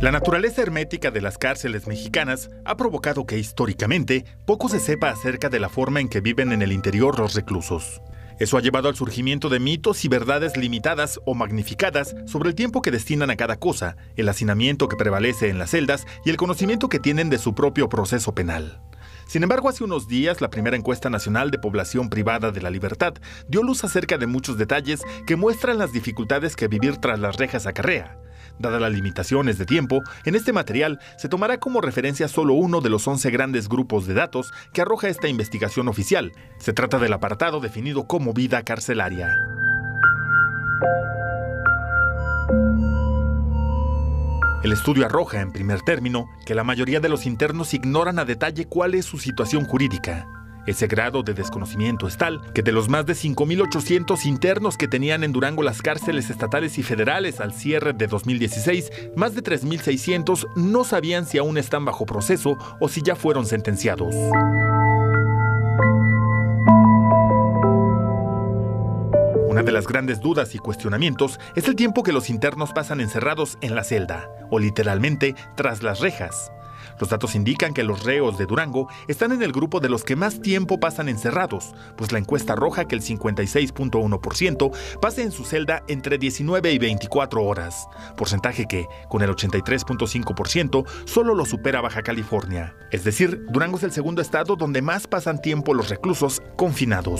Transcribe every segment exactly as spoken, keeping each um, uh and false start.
La naturaleza hermética de las cárceles mexicanas ha provocado que históricamente poco se sepa acerca de la forma en que viven en el interior los reclusos. Eso ha llevado al surgimiento de mitos y verdades limitadas o magnificadas sobre el tiempo que destinan a cada cosa, el hacinamiento que prevalece en las celdas y el conocimiento que tienen de su propio proceso penal. Sin embargo, hace unos días, la primera encuesta nacional de población privada de la libertad dio luz acerca de muchos detalles que muestran las dificultades que vivir tras las rejas acarrea. Dadas las limitaciones de tiempo, en este material se tomará como referencia solo uno de los once grandes grupos de datos que arroja esta investigación oficial. Se trata del apartado definido como vida carcelaria. El estudio arroja, en primer término, que la mayoría de los internos ignoran a detalle cuál es su situación jurídica. Ese grado de desconocimiento es tal que de los más de cinco mil ochocientos internos que tenían en Durango las cárceles estatales y federales al cierre de dos mil dieciséis, más de tres mil seiscientos no sabían si aún están bajo proceso o si ya fueron sentenciados. Una de las grandes dudas y cuestionamientos es el tiempo que los internos pasan encerrados en la celda, o literalmente tras las rejas. Los datos indican que los reos de Durango están en el grupo de los que más tiempo pasan encerrados, pues la encuesta arroja que el cincuenta y seis punto uno por ciento pasa en su celda entre diecinueve y veinticuatro horas, porcentaje que, con el ochenta y tres punto cinco por ciento, solo lo supera Baja California. Es decir, Durango es el segundo estado donde más pasan tiempo los reclusos confinados.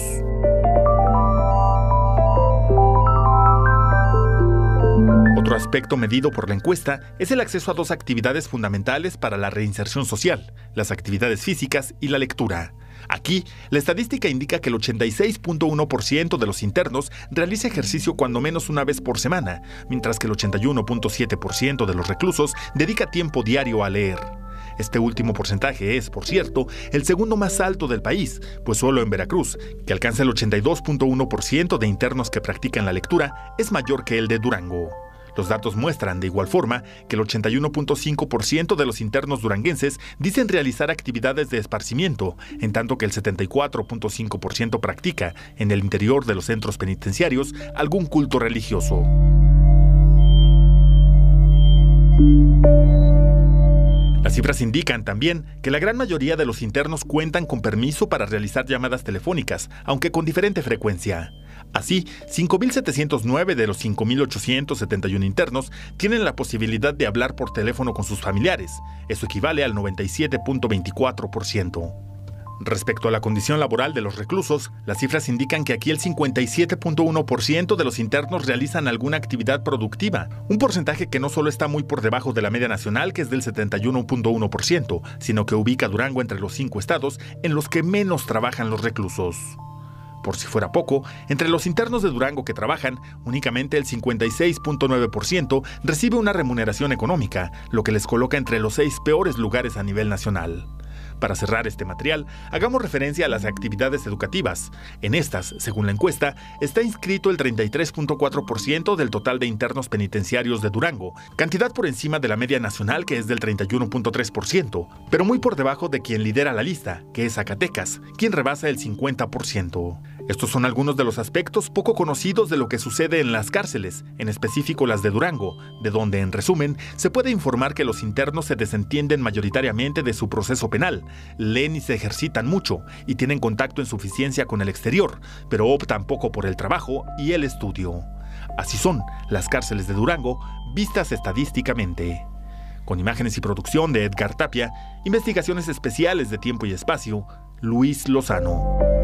Otro aspecto medido por la encuesta es el acceso a dos actividades fundamentales para la reinserción social, las actividades físicas y la lectura. Aquí, la estadística indica que el ochenta y seis punto uno por ciento de los internos realiza ejercicio cuando menos una vez por semana, mientras que el ochenta y uno punto siete por ciento de los reclusos dedica tiempo diario a leer. Este último porcentaje es, por cierto, el segundo más alto del país, pues solo en Veracruz, que alcanza el ochenta y dos punto uno por ciento de internos que practican la lectura, es mayor que el de Durango. Los datos muestran, de igual forma, que el ochenta y uno punto cinco por ciento de los internos duranguenses dicen realizar actividades de esparcimiento, en tanto que el setenta y cuatro punto cinco por ciento practica, en el interior de los centros penitenciarios, algún culto religioso. Las cifras indican también que la gran mayoría de los internos cuentan con permiso para realizar llamadas telefónicas, aunque con diferente frecuencia. Así, cinco mil setecientos nueve de los cinco mil ochocientos setenta y uno internos tienen la posibilidad de hablar por teléfono con sus familiares. Eso equivale al noventa y siete punto veinticuatro por ciento. Respecto a la condición laboral de los reclusos, las cifras indican que aquí el cincuenta y siete punto uno por ciento de los internos realizan alguna actividad productiva, un porcentaje que no solo está muy por debajo de la media nacional, que es del setenta y uno punto uno por ciento, sino que ubica a Durango entre los cinco estados en los que menos trabajan los reclusos. Por si fuera poco, entre los internos de Durango que trabajan, únicamente el cincuenta y seis punto nueve por ciento recibe una remuneración económica, lo que les coloca entre los seis peores lugares a nivel nacional. Para cerrar este material, hagamos referencia a las actividades educativas. En estas, según la encuesta, está inscrito el treinta y tres punto cuatro por ciento del total de internos penitenciarios de Durango, cantidad por encima de la media nacional, que es del treinta y uno punto tres por ciento, pero muy por debajo de quien lidera la lista, que es Zacatecas, quien rebasa el cincuenta por ciento. Estos son algunos de los aspectos poco conocidos de lo que sucede en las cárceles, en específico las de Durango, de donde, en resumen, se puede informar que los internos se desentienden mayoritariamente de su proceso penal, leen y se ejercitan mucho, y tienen contacto en suficiencia con el exterior, pero optan poco por el trabajo y el estudio. Así son las cárceles de Durango, vistas estadísticamente. Con imágenes y producción de Edgar Tapia, investigaciones especiales de Tiempo y Espacio, Luis Lozano.